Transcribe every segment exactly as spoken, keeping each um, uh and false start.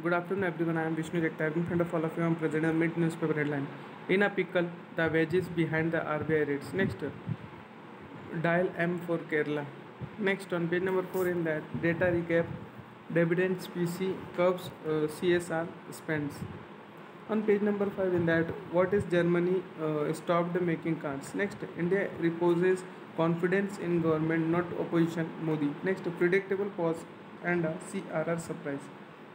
Good afternoon, everyone. I am Vishnu Jagtap. In front of all of you, I am presenting the Mint newspaper headline. In a pickle, the wedges behind the R B I rates. Next, dial M for Kerala. Next, on page number four, in that data recap, dividends P C curves uh, C S R spends. On page number five, in that what is Germany uh, stopped making cars. Next, India reposes confidence in government, not opposition. Modi. Next, predictable pause and a C R R surprise.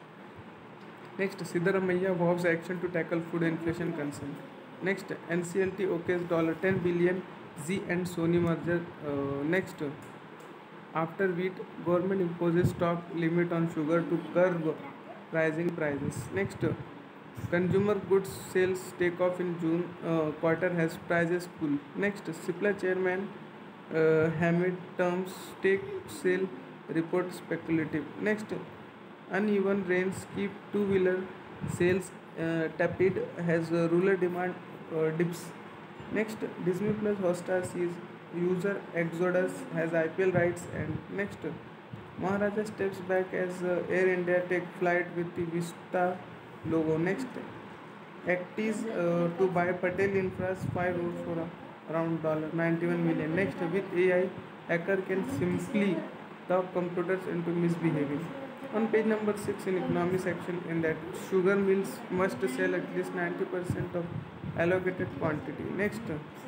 Next, Siddaramaiah vows action to tackle food inflation concern. Next, N C L T okays ten billion Z and Sony merger. Uh, next, after wheat, government imposes stock limit on sugar to curb rising prices. Next, consumer goods sales take off in June uh, quarter has prices cool. Next, Cipla chairman uh, Hamid terms stake sale report speculative. Next, uneven rains keep two-wheeler sales uh, tepid as uh, rural demand uh, dips. Next, Disney Plus Hotstar sees user exodus has I P L rights. And next, Maharaja steps back as uh, Air India take flight with the Vista logo. Next, Actis uh, to buy Patel Infra's five road for uh, around ninety-one million. Next, with A I, hacker can simply talk computers into misbehaving. On page number six in economy section, in that sugar mills must sell at least ninety percent of allocated quantity. Next,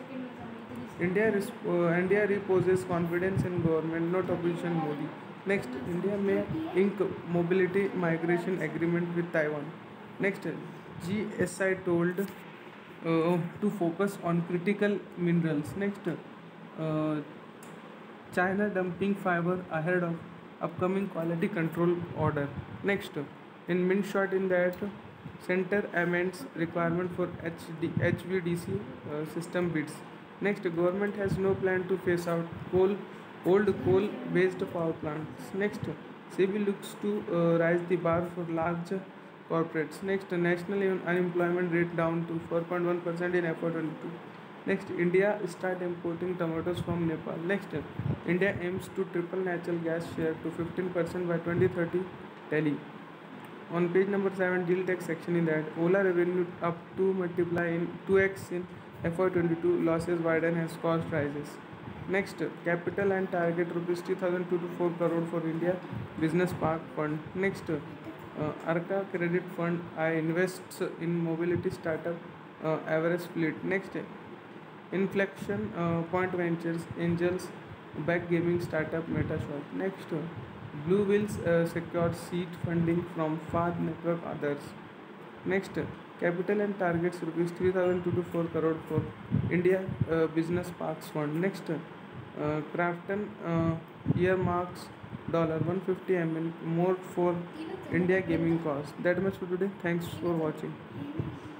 India, uh, India reposes confidence in government, not opposition Modi. Next, India may ink mobility migration agreement with Taiwan. Next, G S I told uh, to focus on critical minerals. Next, uh, China dumping fiber ahead of upcoming quality control order. Next, in mint short, in that center amends requirement for H D, H V D C uh, system bids. Next, government has no plan to phase out coal, old coal-based power plants. Next, S E B I looks to uh, raise the bar for large corporates. Next, national unemployment rate down to four point one percent in F Y twenty-two. Next, India start importing tomatoes from Nepal. Next, India aims to triple natural gas share to fifteen percent by twenty thirty. Delhi. On page number seven, deal tax section, in that Ola revenue up to multiply in two x in F Y twenty-two, losses widen as cost rises. Next, capital and target rupees three thousand two to four crore for India Business Park Fund. Next, uh, Arca Credit Fund I invests in mobility startup uh, average fleet. Next, Inflection uh, Point Ventures Angels back gaming startup Metashop. Next, Blue Wheels uh, secured seed funding from Fad Network others. Next, capital and targets rupees three thousand two to four crore for India uh, Business Parks Fund. Next, uh, Crafton uh, earmarks dollar one hundred fifty million more for India gaming costs. That much for today. Thanks for watching.